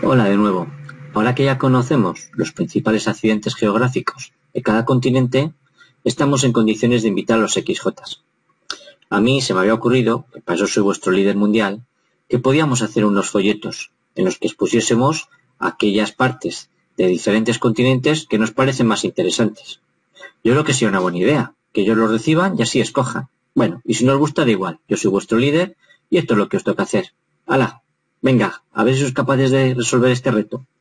Hola de nuevo. Ahora que ya conocemos los principales accidentes geográficos de cada continente, estamos en condiciones de invitar a los XJ. A mí se me había ocurrido, que para eso soy vuestro líder mundial, que podíamos hacer unos folletos en los que expusiésemos aquellas partes de diferentes continentes que nos parecen más interesantes. Yo creo que sería una buena idea, que ellos lo reciban y así escojan. Bueno, y si no os gusta, da igual, yo soy vuestro líder y esto es lo que os toca hacer. ¡Hala! Venga, a ver si sois capaces de resolver este reto.